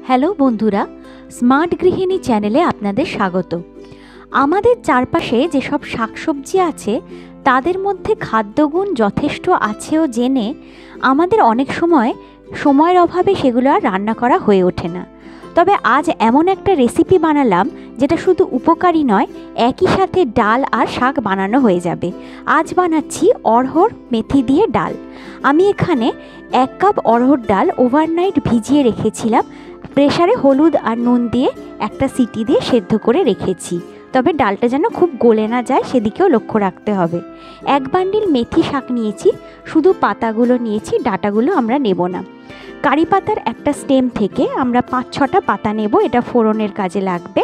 Hello বন্ধুরা, smart গৃহিণী চ্যানেলে আপনাদের স্বাগত। আমাদের চারপাশে যেসব শাকসবজি আছে তাদের মধ্যে খাদ্যগুণ যথেষ্ট আছেও জেনে আমাদের অনেক সময়ের অভাবে সেগুলো আর রান্না করা হয়ে ওঠে না। তবে আজ এমন একটা রেসিপি বানালাম যেটা শুধু উপকারী নয়, একই সাথে ডাল আর শাক বানানো হয়ে যাবে। আজ বানাচ্ছি অড়হর মেথি দিয়ে ডাল। আমি এখানে 1 কাপ অড়হর ডাল ওভারনাইট ভিজিয়ে রেখেছিলাম। প্রেসারে হলুদ আর নুন দিয়ে একটা সিটি দিয়ে সেদ্ধ করে রেখেছি, তবে ডালটা যেন খুব গলে না যায় সেদিকেও লক্ষ্য রাখতে হবে। 1 বান্ডিল মেথি শাক নিয়েছি, শুধু পাতাগুলো নিয়েছি, ডাঁটাগুলো আমরা নেব না। কারি পাতার একটা স্টেম থেকে আমরা 5-6টা পাতা নেব, এটা ফোড়নের কাজে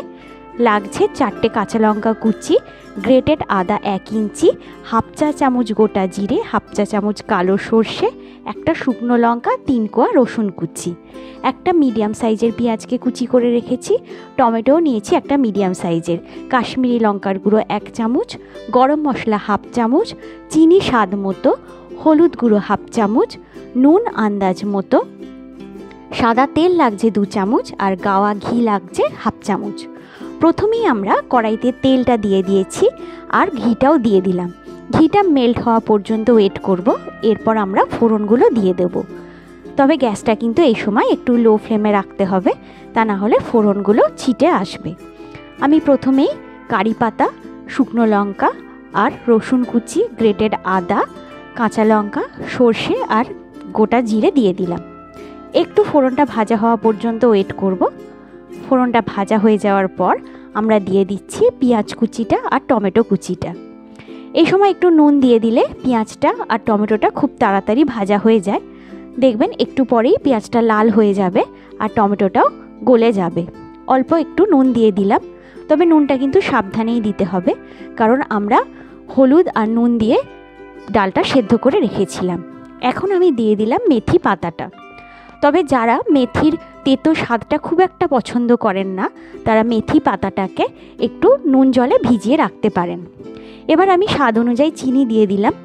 লাগছে 4টে কাঁচা লঙ্কা কুচি, গ্রেটেড আদা 1 ইঞ্চি, হাফ চা চামচ গোটা জিরে, হাফ চা চামচ কালো সর্ষে, একটা শুকনো লঙ্কা, 3 কোয়া রসুন কুচি, একটা মিডিয়াম সাইজের পেঁয়াজকে কুচি করে রেখেছি, টমেটোও নিয়েছি একটা মিডিয়াম সাইজের, কাশ্মীরি লঙ্কার গুঁড়ো 1 চামচ, গরম মশলা হাফ চামচ, চিনি স্বাদ মতো, হলুদ গুঁড়ো হাফ চামচ, নুন আন্দাজ মতো, সাদা তেল লাগছে 2 চামচ আর গাওয়া ঘি লাগছে হাফ চামচ। প্রথমেই আমরা কড়াইতে তেলটা দিয়ে দিয়েছি আর ঘিটাও দিয়ে দিলাম। ঘিটা মেল্ট হওয়া পর্যন্ত ওয়েট করব, এরপর আমরা ফোড়নগুলো দিয়ে দেব। তবে গ্যাসটা কিন্তু এই সময় একটু লো ফ্লেমে রাখতে হবে, তা না হলে ফোড়নগুলো ছিটে আসবে। আমি প্রথমেই কারি পাতা, শুকনো লঙ্কা আর রসুন কুচি, গ্রেটেড আদা, কাঁচা লঙ্কা, সর্ষে আর গোটা জিরে দিয়ে দিলাম। একটু ফোড়নটা ভাজা হওয়া পর্যন্ত ওয়েট করব। ফোড়নটা ভাজা হয়ে যাওয়ার পর আমরা দিয়ে দিচ্ছি পেঁয়াজ কুচিটা আর টমেটো কুচিটা। এই সময় একটু নুন দিয়ে দিলে পেঁয়াজটা আর টমেটোটা খুব তাড়াতাড়ি ভাজা হয়ে যায়। দেখবেন একটু পরেই পেঁয়াজটা লাল হয়ে যাবে আর টমেটোটাও গলে যাবে। অল্প একটু নুন দিয়ে দিলাম, তবে নুনটা কিন্তু সাবধানেই দিতে হবে, কারণ আমরা হলুদ আর নুন দিয়ে ডালটা সেদ্ধ করে রেখেছিলাম। এখন আমি দিয়ে দিলাম মেথি পাতাটা। তবে যারা মেথির তেতো স্বাদটা খুব একটা পছন্দ করেন না, তারা মেথি পাতাটাকে একটু নুন জলে ভিজিয়ে রাখতে পারেন। এবার আমি স্বাদ অনুযায়ী চিনি দিয়ে দিলাম,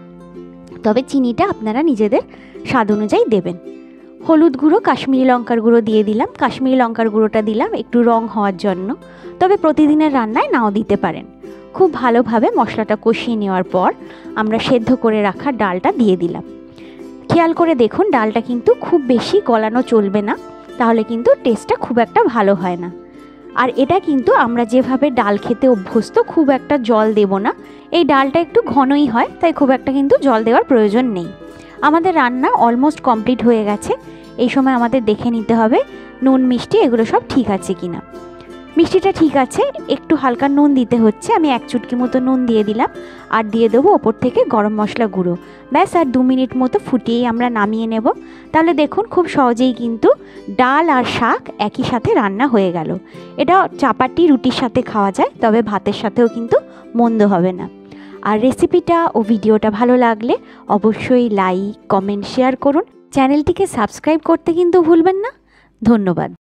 তবে চিনিটা আপনারা নিজেদের স্বাদ অনুযায়ী দেবেন। হলুদ গুঁড়ো, কাশ্মীরি লঙ্কার গুঁড়ো দিয়ে দিলাম। কাশ্মীরি লঙ্কার গুঁড়োটা দিলাম একটু রং হওয়ার জন্য, তবে প্রতিদিনের রান্নায় নাও দিতে পারেন। খুব ভালোভাবে মশলাটা কষিয়ে নেওয়ার পর আমরা সেদ্ধ করে রাখা ডালটা দিয়ে দিলাম। খেয়াল করে দেখুন, ডালটা কিন্তু খুব বেশি গলানো চলবে না, তাহলে কিন্তু টেস্টটা খুব একটা ভালো হয় না। আর এটা কিন্তু আমরা যেভাবে ডাল খেতে অভ্যস্ত, খুব একটা জল দেব না। এই ডালটা একটু ঘনই হয়, তাই খুব একটা কিন্তু জল দেওয়ার প্রয়োজন নেই। আমাদের রান্না অলমোস্ট কমপ্লিট হয়ে গেছে। এই সময় আমাদের দেখে নিতে হবে নুন মিষ্টি এগুলো সব ঠিক আছে কিনা। মিষ্টিটা ঠিক আছে, একটু হালকা নুন দিতে হচ্ছে। আমি 1 চুটকি মতো নুন দিয়ে দিলাম আর দিয়ে দেবো ওপর থেকে গরম মশলা গুঁড়ো। ব্যাস, আর 2 মিনিট মতো ফুটিয়েই আমরা নামিয়ে নেব। তাহলে দেখুন খুব সহজেই কিন্তু ডাল আর শাক একই সাথে রান্না হয়ে গেল। এটা চাপাটি রুটির সাথে খাওয়া যায়, তবে ভাতের সাথেও কিন্তু মন্দ হবে না। আর রেসিপিটা ও ভিডিওটা ভালো লাগলে অবশ্যই লাইক, কমেন্ট, শেয়ার করুন। চ্যানেলটিকে সাবস্ক্রাইব করতে কিন্তু ভুলবেন না। ধন্যবাদ।